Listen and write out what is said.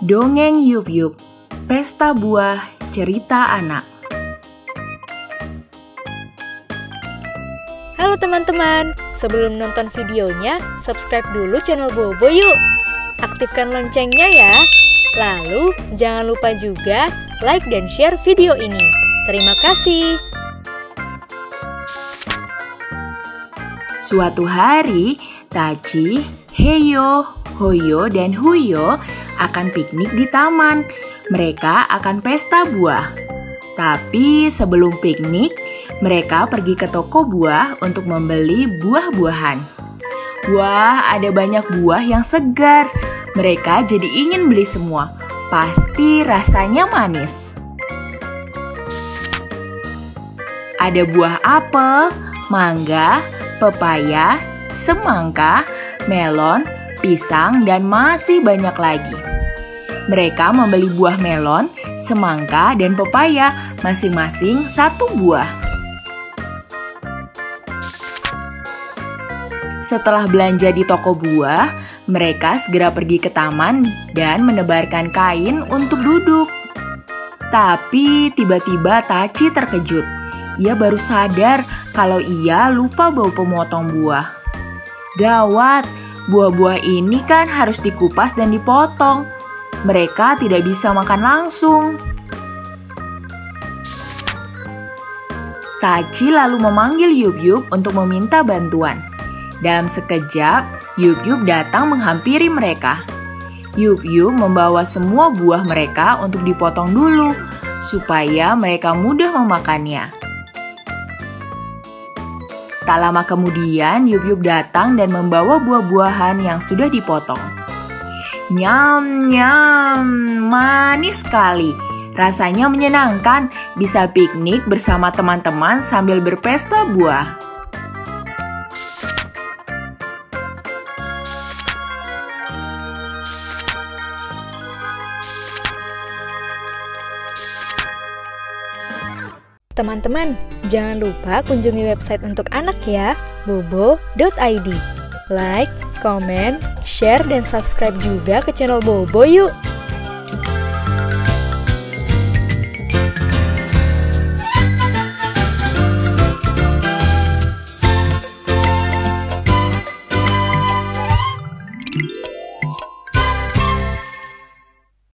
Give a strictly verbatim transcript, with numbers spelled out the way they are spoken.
Dongeng Yup Yup, Pesta Buah Cerita Anak. Halo teman-teman, sebelum nonton videonya, subscribe dulu channel Bobo yuk. Aktifkan loncengnya ya. Lalu, jangan lupa juga like dan share video ini. Terima kasih. Suatu hari, Taci, Heyo, Hoyo, dan Huyo akan piknik di taman. Mereka akan pesta buah. Tapi sebelum piknik, mereka pergi ke toko buah untuk membeli buah-buahan. Wah, ada banyak buah yang segar. Mereka jadi ingin beli semua. Pasti rasanya manis. Ada buah apel, mangga, pepaya, semangka, melon, pisang, dan masih banyak lagi. Mereka membeli buah melon, semangka, dan pepaya, masing-masing satu buah. Setelah belanja di toko buah, mereka segera pergi ke taman dan menebarkan kain untuk duduk. Tapi tiba-tiba Taci terkejut. Ia baru sadar kalau ia lupa bawa pemotong buah. Gawat, buah-buah ini kan harus dikupas dan dipotong. Mereka tidak bisa makan langsung. Taci lalu memanggil Yup Yup untuk meminta bantuan. Dalam sekejap, Yup Yup datang menghampiri mereka. Yup Yup membawa semua buah mereka untuk dipotong dulu, supaya mereka mudah memakannya. Tak lama kemudian, Yup Yup datang dan membawa buah-buahan yang sudah dipotong. Nyam, nyam, manis sekali. Rasanya menyenangkan, bisa piknik bersama teman-teman sambil berpesta buah. Teman-teman, jangan lupa kunjungi website untuk anak ya, bobo dot i d. Like, comment, share, dan subscribe juga ke channel Bobo yuk!